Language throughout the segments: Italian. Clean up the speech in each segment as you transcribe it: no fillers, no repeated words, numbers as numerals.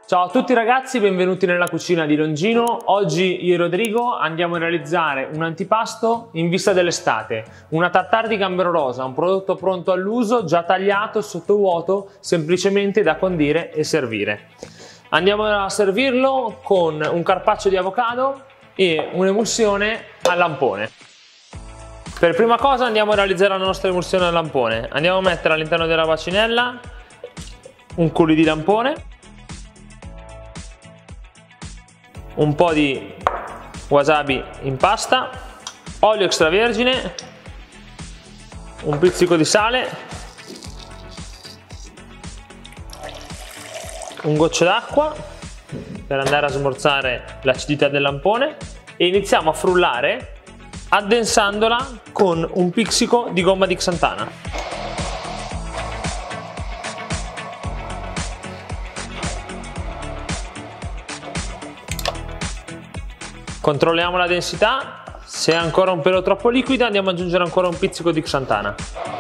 Ciao a tutti ragazzi, benvenuti nella cucina di Longino. Oggi io e Rodrigo andiamo a realizzare un antipasto in vista dell'estate, una tartare di gambero rosa, un prodotto pronto all'uso, già tagliato sottovuoto, semplicemente da condire e servire. Andiamo a servirlo con un carpaccio di avocado e un'emulsione al lampone. Per prima cosa andiamo a realizzare la nostra emulsione al lampone. Andiamo a mettere all'interno della bacinella un culo di lampone, un po' di wasabi in pasta, olio extravergine, un pizzico di sale, un goccio d'acqua per andare a smorzare l'acidità del lampone e iniziamo a frullare addensandola con un pizzico di gomma di Xantana. Controlliamo la densità, se è ancora un pelo troppo liquida andiamo ad aggiungere ancora un pizzico di Xantana.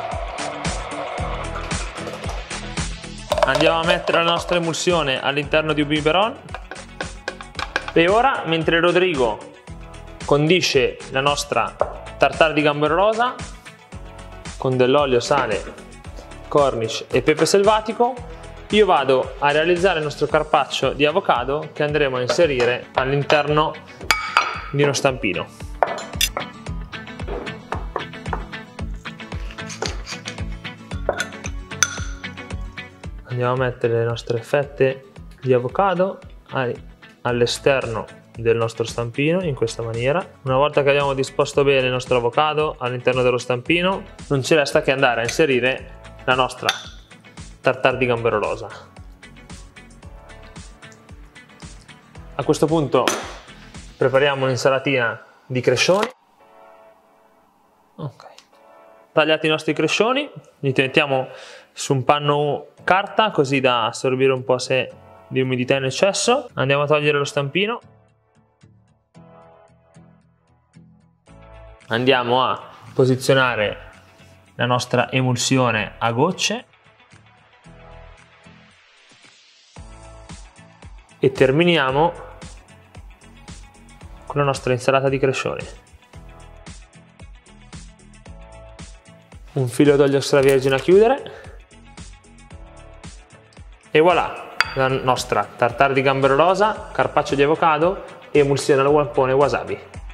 Andiamo a mettere la nostra emulsione all'interno di un biberon e ora, mentre Rodrigo condisce la nostra tartare di gambero rosa con dell'olio, sale, cornice e pepe selvatico, io vado a realizzare il nostro carpaccio di avocado che andremo a inserire all'interno di uno stampino. Andiamo a mettere le nostre fette di avocado all'esterno del nostro stampino in questa maniera. Una volta che abbiamo disposto bene il nostro avocado all'interno dello stampino, non ci resta che andare a inserire la nostra tartare di gambero rosa. A questo punto prepariamo un'insalatina di crescioni. Ok. Tagliati i nostri crescioni, li mettiamo su un panno carta così da assorbire un po' di umidità in eccesso. Andiamo a togliere lo stampino. Andiamo a posizionare la nostra emulsione a gocce e terminiamo con la nostra insalata di crescioni. Un filo d'olio extravergine a chiudere e voilà, la nostra tartare di gambero rosa, carpaccio di avocado e emulsione al lampone wasabi.